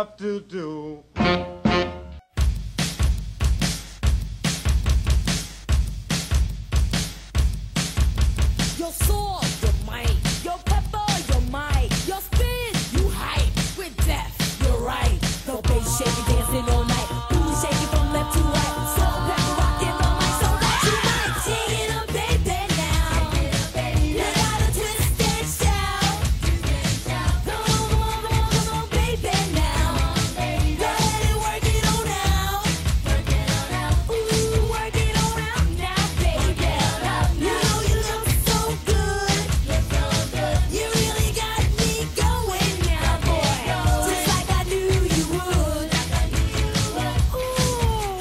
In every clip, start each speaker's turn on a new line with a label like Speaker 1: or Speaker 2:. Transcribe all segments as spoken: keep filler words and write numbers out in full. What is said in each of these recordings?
Speaker 1: have to do.
Speaker 2: Your sword, your might, your pepper, your might, your spin, you hype. With death, you're right. The bass shaking, dancing all night. Booty shaking from left to right. Soul pepper rocking all night. So that tonight, sing it up, baby, now. You gotta twist and shout. Come on, come on, come on, come on, baby, now. Go ahead and work it on out. Ooh, work it on out now, baby. You know you look so good. You really got me going now, boy. Just like I knew you would. Ooh.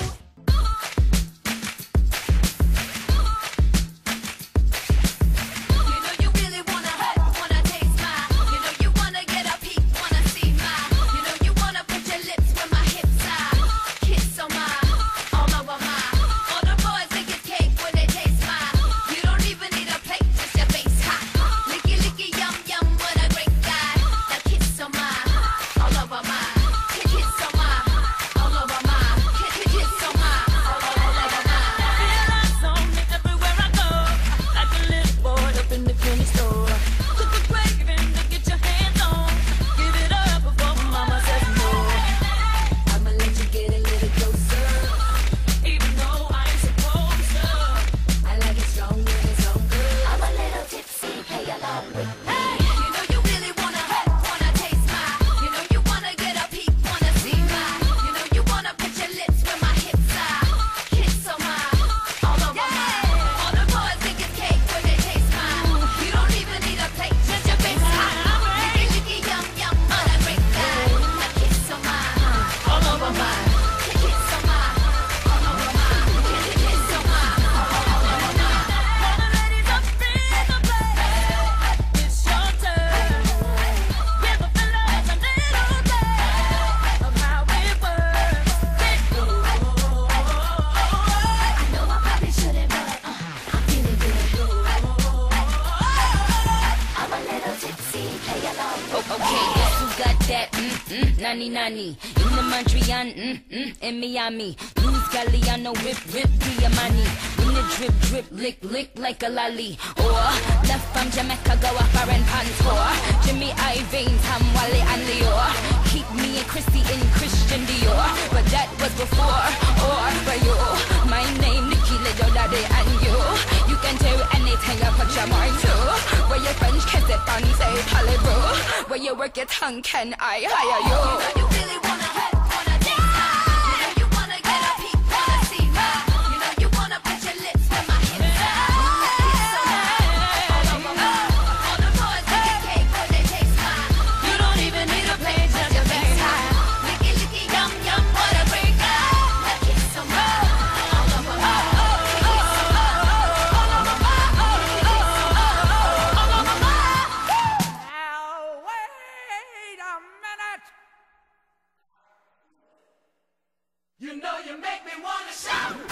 Speaker 3: You know you really wanna hurt, wanna taste my. You know you wanna get a peek, wanna see my. You know you wanna put your lips where my hips are. Kiss on my, all over my. All the boys think it's cake when they taste my. You don't even need a plate, just your face hot. Licky licky yum yum, what a great guy. Now kiss on my, all over my. Kiss on my, all over my. Kiss on my, all over my.
Speaker 4: Lights on me everywhere I go, like a little boy up in the candy store. Took a break even to get your hands on. Give it up before mama says no.
Speaker 2: I'ma let you get a little closer.
Speaker 4: Even though I ain't supposed to.
Speaker 2: I like it strong when it's on good.
Speaker 3: I'm a little tipsy, play along with me. You know you really wanna hurt, wanna taste my. You know you wanna get a peek, wanna see my. You know you wanna put your lips where my hips are. Kiss on my, all over my. All the boys think it's cake when they taste my. You don't even need a plate, just your face hot. Licky licky yum yum, what a great guy. Now kiss on my, all over my. Kiss on my, all over my. Kiss on my, all over my.
Speaker 4: All the ladies up in the place, it's your turn. Give the fellas a little taste of how it works.
Speaker 3: I know I probably shouldn't, but uh, I'm feeling good. I'm a little tipsy, play along.
Speaker 5: Okay, guess who got that? Mm mm, nani nani. In the Montreal, mm mm, in Miami. Luz Galliano, whip whip, Diamani. When the drip drip, lick lick like a lolly. Or left from Jamaica, go a foreign pantour. Jimmy Iovine, Tom Wally and Leo. Keep me and Chrissy in Christian Dior, but that was before. Or for you, my name Nikki Lido Daddy and you. You can do anything you put your mind to. Where your French kiss it and say parlez-vous. Where you work your tongue, can I hire you?
Speaker 3: You really wanna hurt, wanna taste my. You know you wanna get a peek, wanna see my. You know you wanna put your lips where my hips are. Kiss on my, all over my. All the boys think it's cake when they taste my.
Speaker 4: You don't even need a plate, just your face hot.
Speaker 3: Licky licky yum yum, what a great guy. Now kiss on my, all over my. Kiss on my, all over my. Kiss on my, all over my.
Speaker 4: Now wait a minute.
Speaker 1: You know you make me wanna shout.